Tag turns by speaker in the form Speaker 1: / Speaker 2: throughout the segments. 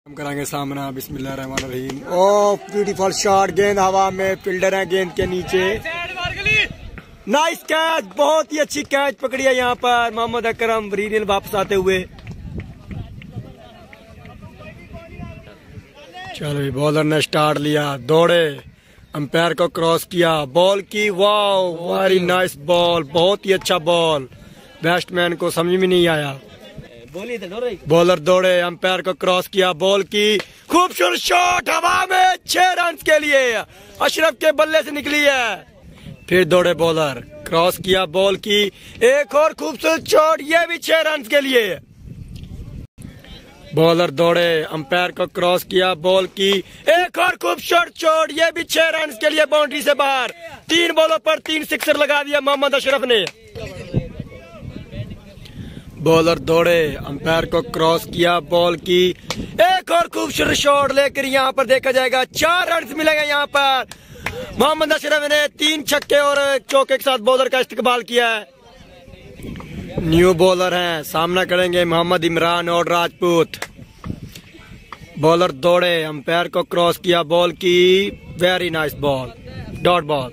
Speaker 1: हम कराएंगे सामना। बिस्मिल्लाहिर्रहमानिर्रहीम। ओह ब्यूटीफुल शॉट, गेंद हवा में, फील्डर है गेंद के नीचे। नाइस कैच, बहुत ही अच्छी कैच पकड़ी है यहाँ पर मोहम्मद अकरम रीनियल वापस आते हुए। चलो बॉलर ने स्टार्ट लिया, दौड़े, अंपायर को क्रॉस किया, बॉल की, वाह वेरी नाइस बॉल, बहुत ही अच्छा बॉल, बैट्समैन को समझ में नहीं आया। बॉलर दौड़े, अंपायर को क्रॉस किया, बॉल की, खूबसूरत शॉट हवा में, 6 रन के लिए अशरफ के बल्ले से निकली है। फिर दौड़े बॉलर, क्रॉस किया, बॉल की, एक और खूबसूरत शॉट, ये भी 6 रन के लिए। बॉलर दौड़े, अंपायर को क्रॉस किया, बॉल की, एक और खूबसूरत शॉट, ये भी 6 रन के लिए बाउंड्री से बाहर। 3 बॉलों पर 3 सिक्सर लगा दिया मोहम्मद अशरफ ने। बॉलर दौड़े, अंपायर को क्रॉस किया, बॉल की, एक और खूबसूरत शॉट लेकर यहाँ पर देखा जाएगा 4 रन मिलेगा। यहाँ पर मोहम्मद अशरफ ने 3 छक्के और चौके के साथ बॉलर का इस्तेमाल किया है। न्यू बॉलर हैं, सामना करेंगे मोहम्मद इमरान और राजपूत। बॉलर दौड़े, अंपायर को क्रॉस किया, बॉल की, very nice ball, dot ball.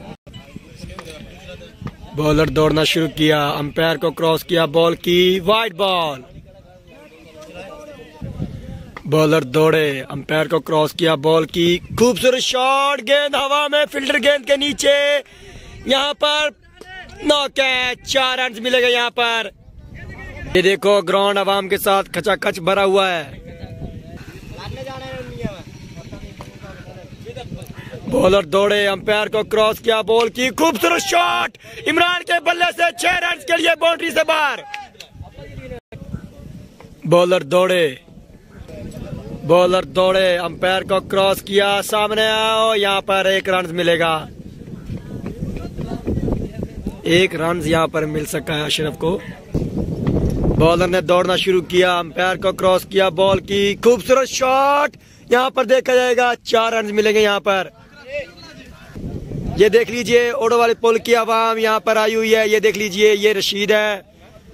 Speaker 1: Bowler दौड़ना शुरू किया, अंपायर को क्रॉस किया, बॉल की, वाइड बॉल। बॉलर दौड़े, अंपायर को क्रॉस किया, बॉल की, खूबसूरत शॉट, गेंद हवा में, फील्डर गेंद के नीचे, यहाँ पर नो कैच, 4 रन मिलेगा यहाँ पर। ये देखो ग्राउंड आवाम के साथ खचाखच भरा हुआ है। बॉलर दौड़े, अंपायर को क्रॉस किया, बॉल की, खूबसूरत शॉट, इमरान के बल्ले से 6 रन के लिए बाउंड्री से बाहर। बॉलर दौड़े, अंपायर को क्रॉस किया, सामने आओ, यहाँ पर 1 रन मिलेगा। 1 रन यहाँ पर मिल सका है अशरफ को। बॉलर ने दौड़ना शुरू किया, अंपायर को क्रॉस किया, बॉल की, खूबसूरत शॉट, यहाँ पर देखा जाएगा 4 रन मिलेंगे यहाँ पर। ये देख लीजिए ओडो वाले पुल की आवाम यहाँ पर आई हुई है। ये देख लीजिए, ये रशीद है,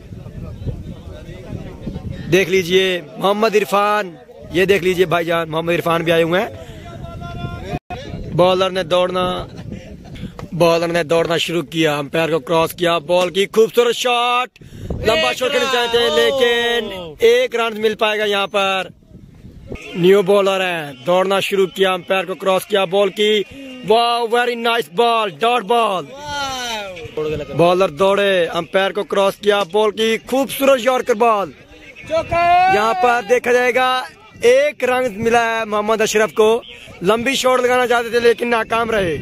Speaker 1: देख लीजिए मोहम्मद इरफान, ये देख लीजिए भाईजान मोहम्मद इरफान भी आए हुए हैं। बॉलर ने दौड़ना शुरू किया, अंपायर को क्रॉस किया, बॉल की, खूबसूरत शॉट, लंबा शॉट करना चाहते हैं लेकिन 1 रन मिल पाएगा यहाँ पर। न्यू बॉलर है, दौड़ना शुरू किया, अंपायर को क्रॉस किया, बॉल की, वाह very nice ball, dot ball. Bowler दौड़े, अंपायर को क्रॉस किया, बॉल की, खूबसूरत यॉर्कर बॉल, यहाँ पर देखा जाएगा 1 रन मिला है मोहम्मद अशरफ को। लंबी शॉट लगाना चाहते थे लेकिन नाकाम रहे।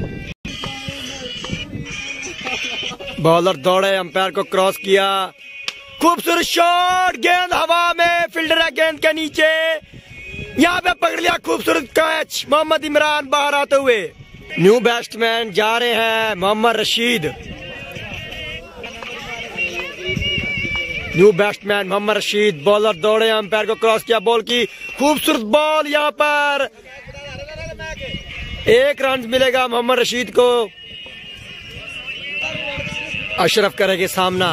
Speaker 1: बॉलर दौड़े, अंपायर को क्रॉस किया, खूबसूरत शॉट, गेंद हवा में, फील्डर है गेंद के नीचे, यहाँ पे पकड़ लिया, खूबसूरत कैच, मोहम्मद इमरान बाहर आते हुए। न्यू बैट्समैन जा रहे हैं Mohammad Rashid. New batsman Mohammad Rashid. Bowler दौड़े, अंपायर को क्रॉस किया, बॉल की, खूबसूरत बॉल, यहाँ पर 1 रन मिलेगा मोहम्मद रशीद को। अशरफ करेंगे सामना।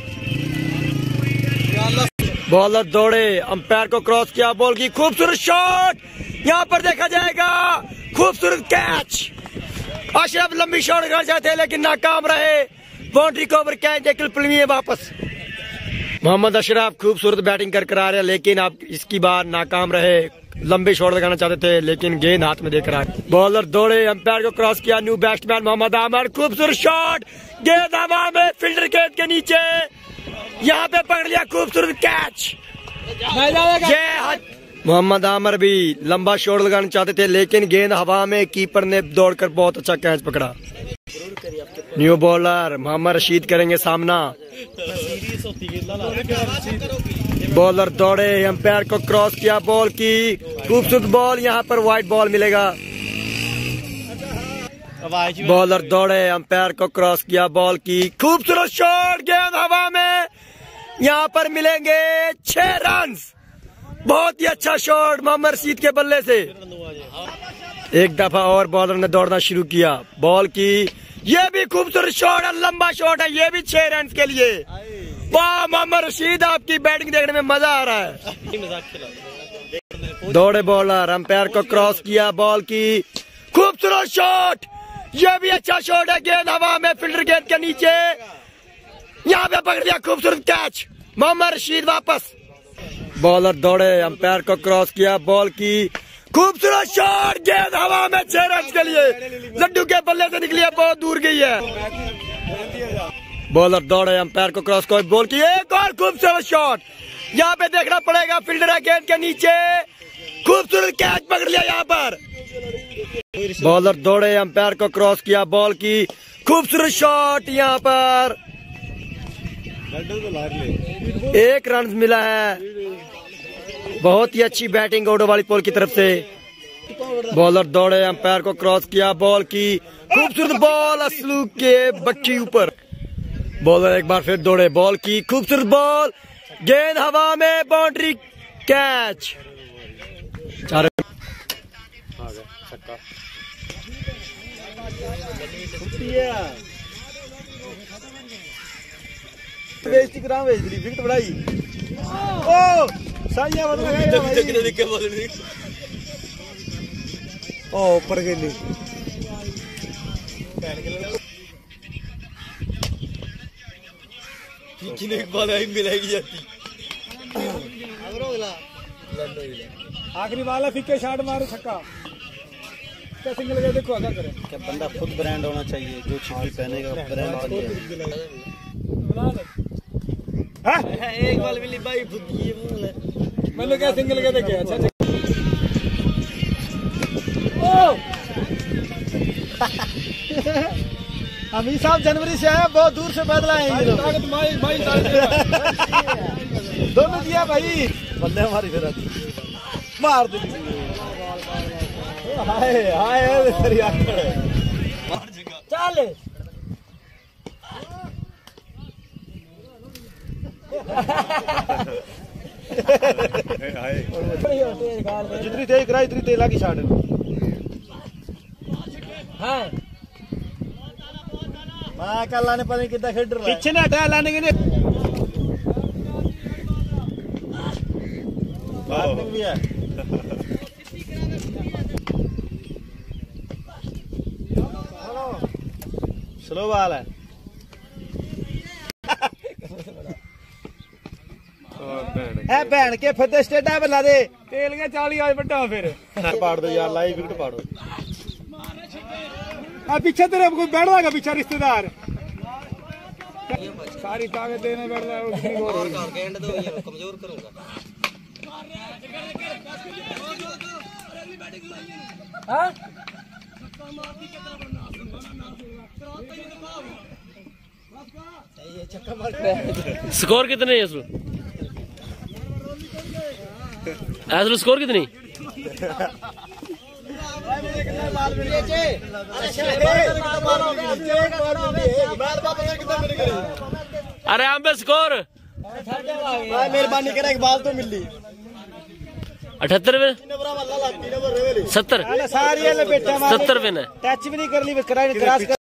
Speaker 1: बॉलर दौड़े, अंपायर को क्रॉस किया, बॉल की, खूबसूरत शॉट, यहाँ पर देखा जाएगा खूबसूरत कैच। अशरफ लंबी शॉट करना चाहते हैं लेकिन नाकाम रहे। बाउंड्री को ओवर कैच देकर फिल्मी वापस। मोहम्मद अशरफ खूबसूरत बैटिंग कर आ रहे हैं लेकिन अब इसकी बार नाकाम रहे। लंबे शॉट लगाना चाहते थे लेकिन गेंद हाथ में देख रहा है। बॉलर दौड़े, अंपायर को क्रॉस किया, न्यू बैट्समैन मोहम्मद आमर, खूबसूरत शॉट, गेंद हवा में, फील्डर गेंद के नीचे, यहाँ पे पकड़ लिया, खूबसूरत कैच। मोहम्मद आमर भी लंबा शॉट लगाना चाहते थे लेकिन गेंद हवा में, कीपर ने दौड़कर बहुत अच्छा कैच पकड़ा। न्यू बॉलर मोहम्मद रशीद करेंगे सामना। बॉलर दौड़े, अंपायर को क्रॉस किया, बॉल की, खूबसूरत बॉल, यहाँ पर वाइड बॉल मिलेगा। बॉलर दौड़े, अंपायर को क्रॉस किया, बॉल की, खूबसूरत शॉट, गेंद हवा में, यहाँ पर मिलेंगे 6 रन। बहुत ही अच्छा शॉट मोहम्मद रशीद के बल्ले से। एक दफा और बॉलर ने दौड़ना शुरू किया, बॉल की, ये भी खूबसूरत शॉट है, लंबा शॉट है, ये भी 6 रन के लिए। वाह मोहम्मद रशीद, आपकी बैटिंग देखने में मजा आ रहा है। दौड़े बॉलर, अंपायर को क्रॉस किया, बॉल की खूबसूरत शॉट। यह भी अच्छा शॉट है, गेंद हवा में, फील्डर गेंद के नीचे, यहाँ पे पकड़ दिया, खूबसूरत कैच। मोहम्मद रशीद वापस, बॉलर दौड़े, अंपायर को क्रॉस किया, बॉल की खूबसूरत शॉट, गेंद हवा में 6 रन के लिए, लड्डू के बल्ले से निकली है, बहुत दूर गई है। बॉलर दौड़े, अंपायर को क्रॉस कर, बॉल की एक और खूबसूरत शॉट, यहाँ पे देखना पड़ेगा, फील्डर है गेंद के नीचे, खूबसूरत कैच पकड़ लिया यहाँ पर। बॉलर दौड़े, अंपायर को क्रॉस किया, बॉल की खूबसूरत शॉट, यहाँ पर 1 रन मिला है। बहुत ही अच्छी बैटिंग ओडोवाली की तरफ से। बॉलर दौड़े, अंपायर को क्रॉस किया, बॉल की खूबसूरत बॉल असलू के बच्ची ऊपर। बॉलर एक बार फिर दौड़े, बॉल की खूबसूरत बॉल, गेंद हवा में, बाउंड्री, कैच। 4
Speaker 2: विकेट बढ़ाई। ओ साइया ऊपर गई आखिरी वाला फिक्के शॉट मारो, छक्का। क्या सिंगल गया, देखो क्या करे। क्या बंदा खुद ब्रांड होना चाहिए, जो चीज भी पहनेगा ब्रांड बन जाए। एक बॉल मिली भाई, मैंने क्या सिंगल गया, देखे। अच्छा अमीर साहब जनवरी से आया, बहुत दूर से पैदल आए हैं। दोनों दिया भाई, बल्ले हमारी फिर मार दी। हाय हाय चल जितनी तेज कराई इतनी तेज लागी शॉट। हाँ कल लाने पता नहीं कितना खेल रहा है, पीछे ना हटा लाने के लिए भी है। स्लो बॉल है। भैन के फिर स्टेटा बना दे, तेल के 40 आज बटा फिर पाड़ दो यार, लाइव विकेट पाड़ो। पीछे तेरे कोई बैठ रहा है, पीछे रिश्तेदार सारी ताकत देने बैठ रहा है, कमजोर करूंगा।
Speaker 3: स्कोर कितने है इसमें? स्कोर कितनी? अरे हम पे स्कोर
Speaker 2: मेहरबानी करे, एक बाल तो मिल ली।
Speaker 3: 78 में 70
Speaker 2: सारी
Speaker 3: 70 में
Speaker 2: टच भी नहीं कर ली, क्रॉस